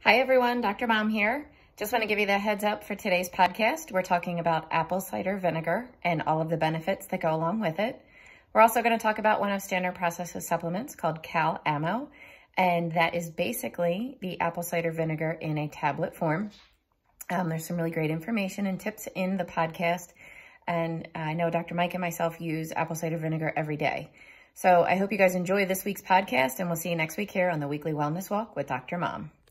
Hi everyone, Dr. Mom here. Just want to give you the heads up for today's podcast. We're talking about apple cider vinegar and all of the benefits that go along with it. We're also going to talk about one of Standard Process's supplements called Cal Ammo, and that is basically the apple cider vinegar in a tablet form. There's some really great information and tips in the podcast, and I know Dr. Mike and myself use apple cider vinegar every day. So I hope you guys enjoy this week's podcast, and we'll see you next week here on the Weekly Wellness Walk with Dr. Mom.